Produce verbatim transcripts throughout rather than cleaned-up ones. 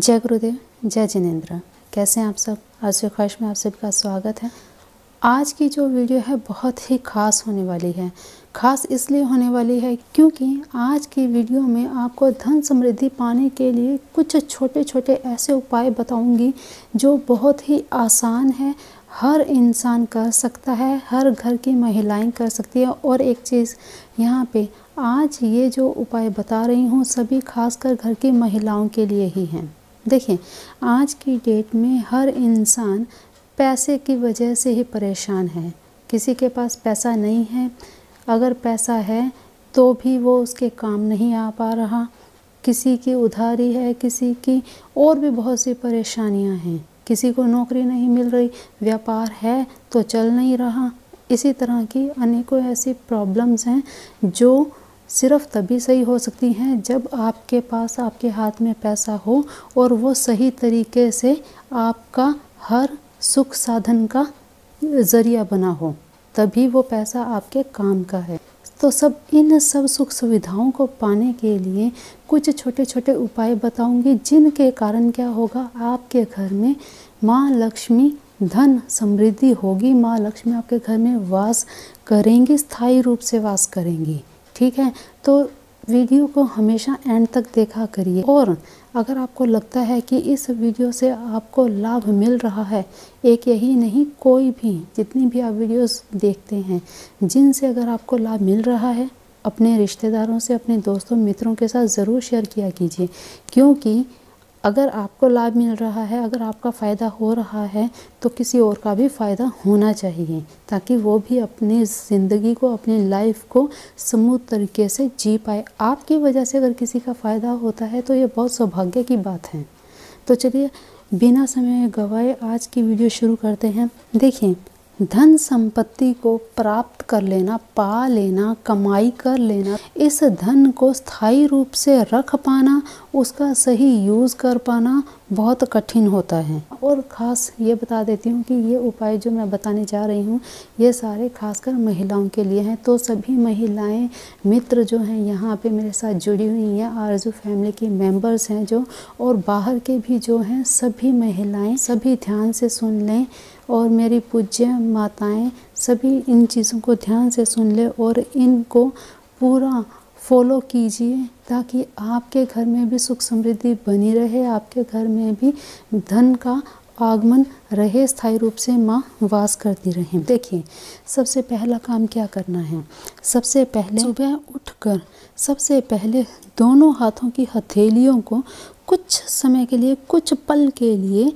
जय गुरुदेव, जय जिनेंद्र। कैसे हैं आप सब? आज से ख्वाहिश में आप सबका स्वागत है। आज की जो वीडियो है बहुत ही ख़ास होने वाली है। ख़ास इसलिए होने वाली है क्योंकि आज की वीडियो में आपको धन समृद्धि पाने के लिए कुछ छोटे छोटे ऐसे उपाय बताऊंगी जो बहुत ही आसान है, हर इंसान कर सकता है, हर घर की महिलाएं कर सकती है। और एक चीज़ यहाँ पे आज ये जो उपाय बता रही हूँ सभी खासकर घर की महिलाओं के लिए ही हैं। देखिए, आज की डेट में हर इंसान पैसे की वजह से ही परेशान है। किसी के पास पैसा नहीं है, अगर पैसा है तो भी वो उसके काम नहीं आ पा रहा, किसी की उधारी है, किसी की और भी बहुत सी परेशानियां हैं, किसी को नौकरी नहीं मिल रही, व्यापार है तो चल नहीं रहा। इसी तरह की अनेकों ऐसी प्रॉब्लम्स हैं जो सिर्फ तभी सही हो सकती हैं जब आपके पास आपके हाथ में पैसा हो और वो सही तरीके से आपका हर सुख साधन का ज़रिया बना हो, तभी वो पैसा आपके काम का है। तो सब इन सब सुख सुविधाओं को पाने के लिए कुछ छोटे छोटे उपाय बताऊंगी जिनके कारण क्या होगा, आपके घर में माँ लक्ष्मी धन समृद्धि होगी। माँ लक्ष्मी आपके घर में वास करेंगी, स्थायी रूप से वास करेंगी। ठीक है, तो वीडियो को हमेशा एंड तक देखा करिए। और अगर आपको लगता है कि इस वीडियो से आपको लाभ मिल रहा है, एक यही नहीं कोई भी जितनी भी आप वीडियोस देखते हैं जिनसे अगर आपको लाभ मिल रहा है, अपने रिश्तेदारों से, अपने दोस्तों मित्रों के साथ ज़रूर शेयर किया कीजिए। क्योंकि अगर आपको लाभ मिल रहा है, अगर आपका फ़ायदा हो रहा है तो किसी और का भी फ़ायदा होना चाहिए, ताकि वो भी अपनी ज़िंदगी को, अपनी लाइफ को स्मूथ तरीके से जी पाए। आपकी वजह से अगर किसी का फ़ायदा होता है तो ये बहुत सौभाग्य की बात है। तो चलिए बिना समय गवाए आज की वीडियो शुरू करते हैं। देखिए, धन संपत्ति को प्राप्त कर लेना, पा लेना, कमाई कर लेना, इस धन को स्थायी रूप से रख पाना, उसका सही यूज़ कर पाना बहुत कठिन होता है। और ख़ास ये बता देती हूँ कि ये उपाय जो मैं बताने जा रही हूँ ये सारे खासकर महिलाओं के लिए हैं। तो सभी महिलाएं मित्र जो हैं यहाँ पे मेरे साथ जुड़ी हुई हैं, आरजू फैमिली की मेंबर्स हैं जो, और बाहर के भी जो हैं, सभी महिलाएं सभी ध्यान से सुन लें। और मेरी पूज्य माताएं सभी इन चीज़ों को ध्यान से सुन ले और इनको पूरा फॉलो कीजिए, ताकि आपके घर में भी सुख समृद्धि बनी रहे, आपके घर में भी धन का आगमन रहे, स्थायी रूप से माँ वास करती रहें। देखिए, सबसे पहला काम क्या करना है। सबसे पहले सुबह उठकर सबसे पहले दोनों हाथों की हथेलियों को कुछ समय के लिए, कुछ पल के लिए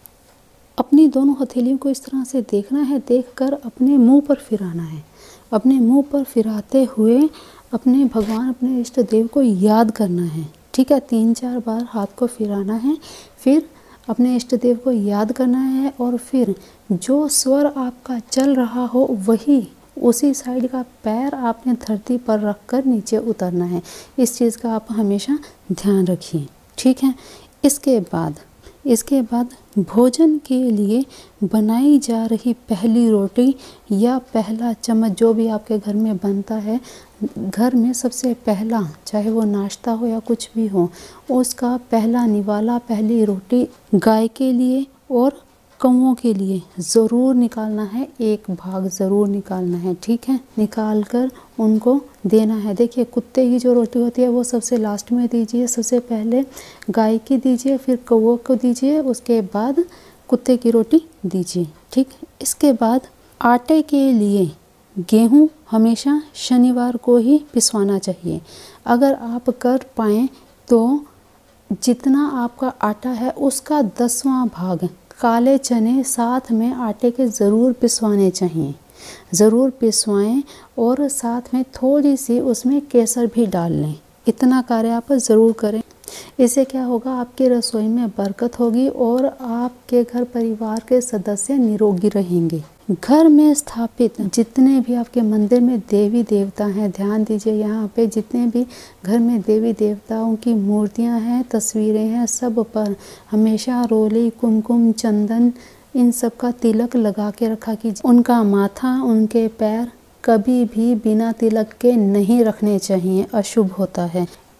अपनी दोनों हथेलियों को इस तरह से देखना है, देखकर अपने मुंह पर फिराना है। अपने मुंह पर फिराते हुए अपने भगवान, अपने इष्ट देव को याद करना है। ठीक है, तीन चार बार हाथ को फिराना है, फिर अपने इष्ट देव को याद करना है और फिर जो स्वर आपका चल रहा हो वही उसी साइड का पैर आपने धरती पर रखकर नीचे उतरना है। इस चीज़ का आप हमेशा ध्यान रखिए। ठीक है, इसके बाद इसके बाद भोजन के लिए बनाई जा रही पहली रोटी या पहला चम्मच जो भी आपके घर में बनता है, घर में सबसे पहला, चाहे वो नाश्ता हो या कुछ भी हो, उसका पहला निवाला, पहली रोटी गाय के लिए और कौओं के लिए ज़रूर निकालना है। एक भाग ज़रूर निकालना है। ठीक है, निकाल कर उनको देना है। देखिए, कुत्ते की जो रोटी होती है वो सबसे लास्ट में दीजिए। सबसे पहले गाय की दीजिए, फिर कौओं को दीजिए, उसके बाद कुत्ते की रोटी दीजिए। ठीक, इसके बाद आटे के लिए गेहूँ हमेशा शनिवार को ही पिसवाना चाहिए। अगर आप कर पाएँ तो जितना आपका आटा है उसका दसवां भाग काले चने साथ में आटे के ज़रूर पिसवाने चाहिए। ज़रूर पिसवाएं और साथ में थोड़ी सी उसमें केसर भी डाल लें। इतना कार्य आप ज़रूर करें। इससे क्या होगा, आपकी रसोई में बरकत होगी और आपके घर परिवार के सदस्य निरोगी रहेंगे। घर में स्थापित जितने भी आपके मंदिर में देवी देवता हैं, ध्यान दीजिए यहाँ पे जितने भी घर में देवी देवताओं की मूर्तियाँ हैं, तस्वीरें हैं, सब पर हमेशा रोली, कुमकुम, चंदन, इन सब का तिलक लगा के रखा कीजिए। उनका माथा, उनके पैर कभी भी बिना तिलक के नहीं रखने चाहिए, अशुभ होता है।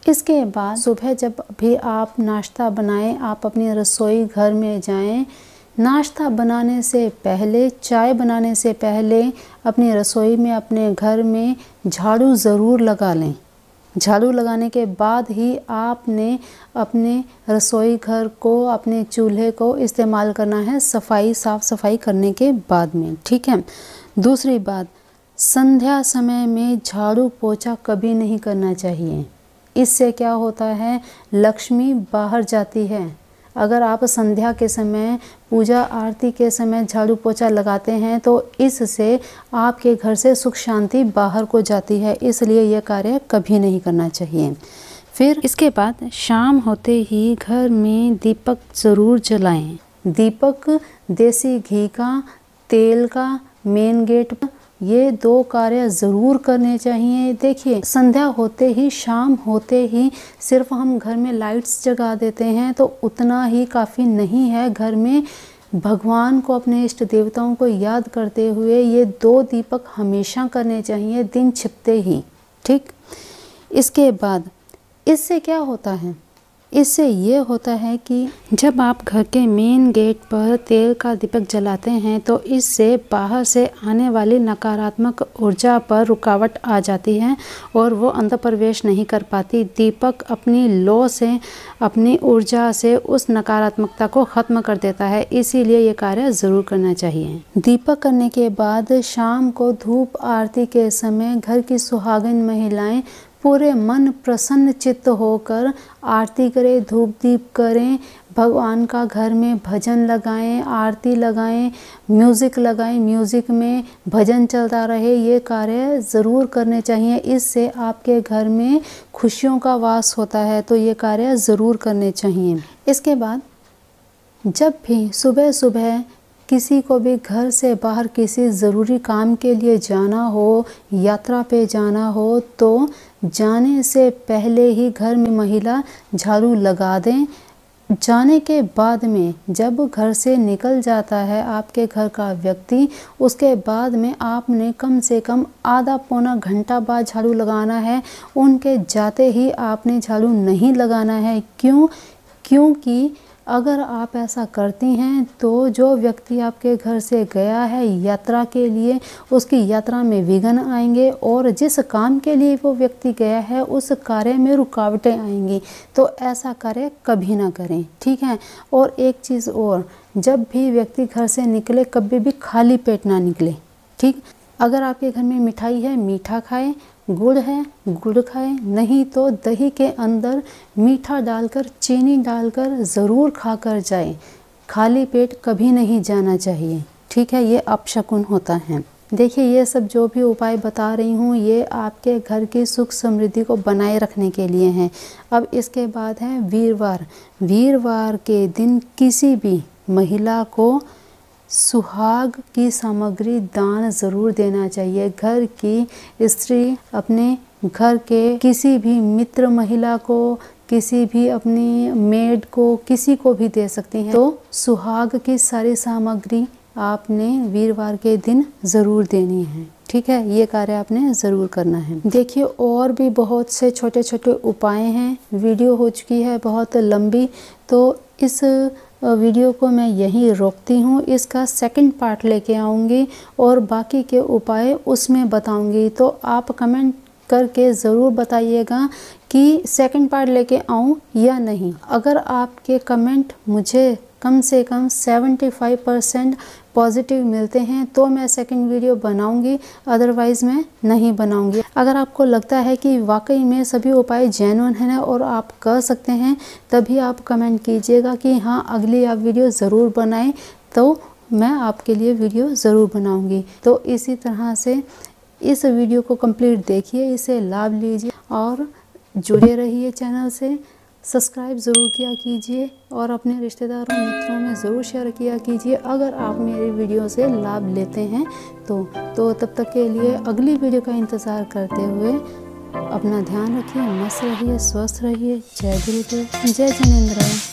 इसके बाद सुबह जब भी आप नाश्ता बनाएं, आप अपनी रसोई घर में जाएं, नाश्ता बनाने से पहले, चाय बनाने से पहले अपनी रसोई में, अपने घर में झाड़ू ज़रूर लगा लें। झाड़ू लगाने के बाद ही आपने अपने रसोई घर को, अपने चूल्हे को इस्तेमाल करना है, सफाई साफ़ सफाई करने के बाद में, ठीक है। दूसरी बात, संध्या समय में झाड़ू पोछा कभी नहीं करना चाहिए। इससे क्या होता है, लक्ष्मी बाहर जाती है। अगर आप संध्या के समय, पूजा आरती के समय झाड़ू पोछा लगाते हैं तो इससे आपके घर से सुख शांति बाहर को जाती है, इसलिए यह कार्य कभी नहीं करना चाहिए। फिर इसके बाद शाम होते ही घर में दीपक ज़रूर जलाएं। दीपक देसी घी का, तेल का, मेन गेट पर, ये दो कार्य ज़रूर करने चाहिए। देखिए, संध्या होते ही, शाम होते ही सिर्फ हम घर में लाइट्स जगा देते हैं तो उतना ही काफ़ी नहीं है। घर में भगवान को, अपने इष्ट देवताओं को याद करते हुए ये दो दीपक हमेशा करने चाहिए, दिन छिपते ही, ठीक। इसके बाद इससे क्या होता है, इससे ये होता है कि जब आप घर के मेन गेट पर तेल का दीपक जलाते हैं तो इससे बाहर से आने वाली नकारात्मक ऊर्जा पर रुकावट आ जाती है और वो अंदर प्रवेश नहीं कर पाती। दीपक अपनी लौ से, अपनी ऊर्जा से उस नकारात्मकता को ख़त्म कर देता है, इसीलिए ये कार्य ज़रूर करना चाहिए। दीपक करने के बाद शाम को धूप आरती के समय घर की सुहागिन महिलाएं पूरे मन प्रसन्न चित्त होकर आरती करें, धूप दीप करें, भगवान का घर में भजन लगाएं, आरती लगाएं, म्यूज़िक लगाएं, म्यूज़िक में भजन चलता रहे। ये कार्य ज़रूर करने चाहिए, इससे आपके घर में खुशियों का वास होता है, तो ये कार्य ज़रूर करने चाहिए। इसके बाद जब भी सुबह सुबह किसी को भी घर से बाहर किसी ज़रूरी काम के लिए जाना हो, यात्रा पे जाना हो, तो जाने से पहले ही घर में महिला झाड़ू लगा दें। जाने के बाद में जब घर से निकल जाता है आपके घर का व्यक्ति, उसके बाद में आपने कम से कम आधा पौना घंटा बाद झाड़ू लगाना है। उनके जाते ही आपने झाड़ू नहीं लगाना है। क्यों? क्योंकि अगर आप ऐसा करती हैं तो जो व्यक्ति आपके घर से गया है यात्रा के लिए, उसकी यात्रा में विघ्न आएंगे और जिस काम के लिए वो व्यक्ति गया है उस कार्य में रुकावटें आएंगी। तो ऐसा कार्य कभी ना करें, ठीक है। और एक चीज़ और, जब भी व्यक्ति घर से निकले कभी भी खाली पेट ना निकले, ठीक। अगर आपके घर में मिठाई है, मीठा खाएं, गुड़ है, गुड़ खाएं, नहीं तो दही के अंदर मीठा डालकर, चीनी डालकर ज़रूर खाकर जाएं। खाली पेट कभी नहीं जाना चाहिए, ठीक है। ये अपशकुन होता है। देखिए, ये सब जो भी उपाय बता रही हूँ ये आपके घर की सुख समृद्धि को बनाए रखने के लिए हैं। अब इसके बाद है वीरवार। वीरवार के दिन किसी भी महिला को सुहाग की सामग्री दान ज़रूर देना चाहिए। घर की स्त्री अपने घर के किसी भी मित्र महिला को, किसी भी अपनी मेड को, किसी को भी दे सकती हैं। तो सुहाग की सारी सामग्री आपने वीरवार के दिन ज़रूर देनी है, ठीक है। ये कार्य आपने ज़रूर करना है। देखिए, और भी बहुत से छोटे छोटे उपाय हैं। वीडियो हो चुकी है बहुत लंबी, तो इस वीडियो को मैं यहीं रोकती हूँ। इसका सेकंड पार्ट लेके आऊँगी और बाकी के उपाय उसमें बताऊँगी। तो आप कमेंट करके ज़रूर बताइएगा कि सेकंड पार्ट लेके आऊँ या नहीं। अगर आपके कमेंट मुझे कम से कम पचहत्तर परसेंट पॉजिटिव मिलते हैं तो मैं सेकंड वीडियो बनाऊंगी, अदरवाइज़ मैं नहीं बनाऊंगी। अगर आपको लगता है कि वाकई में सभी उपाय जेन्युइन हैं और आप कर सकते हैं, तभी आप कमेंट कीजिएगा कि हाँ अगली आप वीडियो ज़रूर बनाएं, तो मैं आपके लिए वीडियो ज़रूर बनाऊंगी। तो इसी तरह से इस वीडियो को कंप्लीट देखिए, इसे लाभ लीजिए और जुड़े रहिए चैनल से। सब्सक्राइब ज़रूर किया कीजिए और अपने रिश्तेदारों मित्रों में ज़रूर शेयर किया कीजिए अगर आप मेरी वीडियो से लाभ लेते हैं तो। तो तब तक के लिए अगली वीडियो का इंतज़ार करते हुए अपना ध्यान रखिए, मस्त रहिए, स्वस्थ रहिए। जय गुरुदेव, जय जिनेंद्र।